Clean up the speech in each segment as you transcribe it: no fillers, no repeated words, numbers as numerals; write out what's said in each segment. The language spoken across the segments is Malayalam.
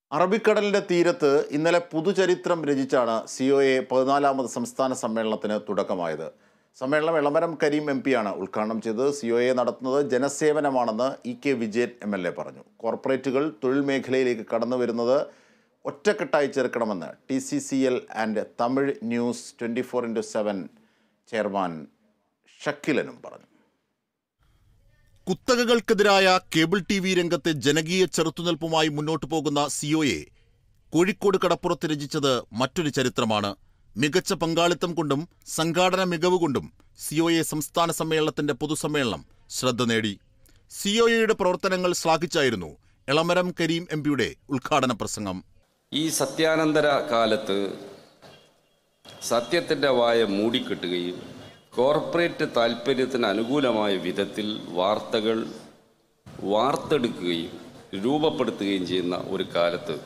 അറബിക്കടലിന്റെ തീരത്ത് ഇന്നലെ പുതുചരിത്രം രചിച്ചാണ് COA 14ാമത് സംസ്ഥാന സമ്മേളനത്തിന് തുടക്കമായത്. സമ്മേളനം എളമരം കരീം MP-യാണ് ഉദ്ഘാടനം ചെയ്തത്. COA നടത്തുന്നത് ജനസേവനമാണെന്ന് EK വിജയൻ MLA പറഞ്ഞു. കോർപ്പറേറ്റുകൾ തൊഴിൽ മേഖലയിലേക്ക് കടന്നു വരുന്നത് ഒറ്റക്കെട്ടായി ചേർക്കണമെന്ന് TCCL and Tamil news 24/7 chairman ഷക്കിലനും പറഞ്ഞു. കുത്തകകൾക്കെതിരായ കേബിൾ TV രംഗത്തെ ജനകീയ ചെറുത്തുനിൽപ്പുമായി മുന്നോട്ടു പോകുന്ന COA കോഴിക്കോട് കടപ്പുറത്ത് രചിച്ചത് മറ്റൊരു ചരിത്രമാണ്. മികച്ച പങ്കാളിത്തം കൊണ്ടും സംഘാടന മികവ് കൊണ്ടും COA സംസ്ഥാന സമ്മേളനത്തിന്റെ പൊതുസമ്മേളനം ശ്രദ്ധ നേടി. COAയുടെ പ്രവർത്തനങ്ങൾ ശ്ലാഘിച്ചായിരുന്നു എളമരം കരീം MP-യുടെ ഉദ്ഘാടന പ്രസംഗം. ഈ സത്യാനന്തര കാലത്ത് സത്യത്തിൻ്റെ വായ മൂടിക്കെട്ടുകയും കോർപ്പറേറ്റ് താൽപ്പര്യത്തിന് അനുകൂലമായ വിധത്തിൽ വാർത്തകൾ വാർത്തെടുക്കുകയും രൂപപ്പെടുത്തുകയും ചെയ്യുന്ന ഒരു കാലത്ത്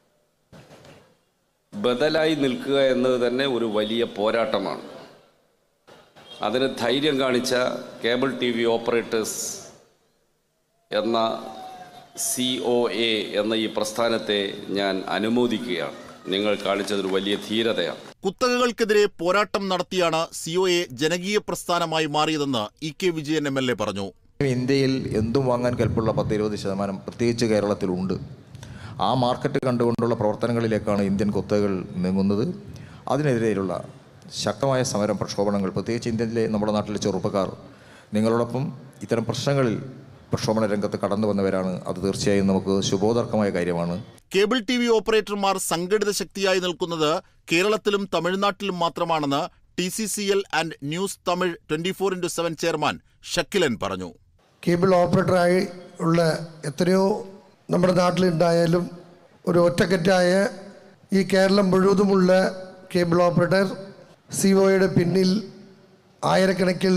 ബദലായി നിൽക്കുക എന്നത് തന്നെ ഒരു വലിയ പോരാട്ടമാണ്. അതിന് ധൈര്യം കാണിച്ച കേബിൾ TV ഓപ്പറേറ്റേഴ്സ് എന്ന COA എന്ന ഈ പ്രസ്ഥാനത്തെ ഞാൻ അനുമോദിക്കുകയാണ്. നിങ്ങൾ കാണിച്ചതൊരു വലിയ ധീരതയാണ്. കുത്തകകൾക്കെതിരെ പോരാട്ടം നടത്തിയാണ് COA ജനകീയ പ്രസ്ഥാനമായി മാറിയതെന്ന് EK വിജയൻ MLA പറഞ്ഞു. ഇന്ത്യയിൽ എന്തും വാങ്ങാൻ കെൽപ്പുള്ള 10-20% പ്രത്യേകിച്ച് കേരളത്തിലുണ്ട്. ആ മാർക്കറ്റ് കണ്ടുകൊണ്ടുള്ള പ്രവർത്തനങ്ങളിലേക്കാണ് ഇന്ത്യൻ കുത്തകകൾ നീങ്ങുന്നത്. അതിനെതിരെയുള്ള ശക്തമായ സമരം പ്രക്ഷോഭണങ്ങൾ, പ്രത്യേകിച്ച് ഇന്ത്യയിലെ നമ്മുടെ നാട്ടിലെ ചെറുപ്പക്കാർ നിങ്ങളോടൊപ്പം ഇത്തരം പ്രശ്നങ്ങളിൽ പ്രക്ഷോഭണ രംഗത്ത് കടന്നു വന്നവരാണ്. അത് തീർച്ചയായും നമുക്ക് ശുഭോദർക്കമായ കാര്യമാണ്. കേബിൾ TV ഓപ്പറേറ്റർമാർ സംഘടിത ശക്തിയായി നിൽക്കുന്നത് കേരളത്തിലും തമിഴ്നാട്ടിലും മാത്രമാണെന്ന് TCCL and news Tamil 24/7 chairman Shakkilan പറഞ്ഞു. കേബിൾ ഓപ്പറേറ്ററായി ഉള്ള എത്രയോ നമ്മുടെ നാട്ടിലുണ്ടായാലും ഒരു ഒറ്റക്കെറ്റായ ഈ കേരളം മുഴുവതുമുള്ള കേബിൾ ഓപ്പറേറ്റർ COAയുടെ പിന്നിൽ ആയിരക്കണക്കിൽ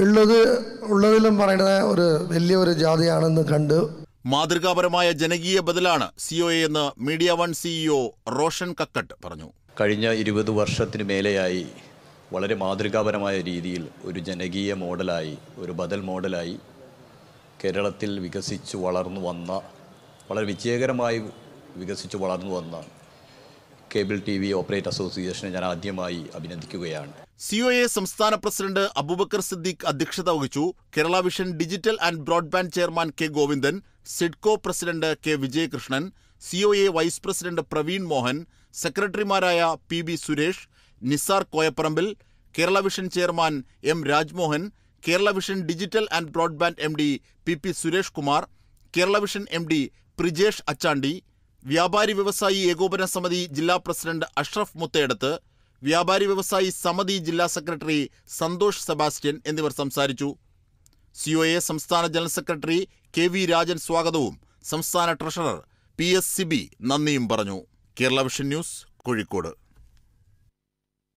ഉള്ളതിലും പറയുന്നത് ഒരു വലിയൊരു ജാതിയാണെന്ന് കണ്ട് മാതൃകാപരമായ ജനകീയ ബദലാണ് COA എന്ന് media one CEO Roshan Kakkat പറഞ്ഞു. കഴിഞ്ഞ 20 വർഷത്തിന് മേലെയായി വളരെ മാതൃകാപരമായ രീതിയിൽ ഒരു ജനകീയ മോഡലായി, ഒരു ബദൽ മോഡലായി കേരളത്തിൽ വികസിച്ചു വളർന്നു വന്ന, വളരെ വിജയകരമായി വികസിച്ചു വളർന്നു വന്ന കേബിൾ TV ഓപ്പറേറ്റർ അസോസിയേഷനെ ഞാൻ ആദ്യമായി അഭിനന്ദിക്കുകയാണ്. COA സംസ്ഥാന പ്രസിഡന്റ് അബൂബക്കർ സിദ്ദീഖ് അധ്യക്ഷത വഹിച്ചു. Kerala vision digital and broadband chairman K Govindan, Sidco president K Vijayakrishnan, COA vice president Praveen Mohan, സെക്രട്ടറിമാരായ PB Suresh, Nisar Koyapparambil, Kerala vision chairman M Rajmohan, Kerala vision digital and broadband MD PP Suresh Kumar, Kerala vision MD Prijesh Achandi, വ്യാപാരി വ്യവസായി ഏകോപന സമിതി ജില്ലാ പ്രസിഡന്റ് അഷ്റഫ് മുത്തേടത്ത്, വ്യാപാരി വ്യവസായി സമിതി ജില്ലാ സെക്രട്ടറി സന്തോഷ് സെബാസ്റ്റ്യൻ എന്നിവർ സംസാരിച്ചു. COA സംസ്ഥാന ജനറൽ സെക്രട്ടറി KV രാജൻ സ്വാഗതവും സംസ്ഥാന ട്രഷറർ PS സിബി നന്ദിയും പറഞ്ഞു. Kerala vision news, Kozhikode.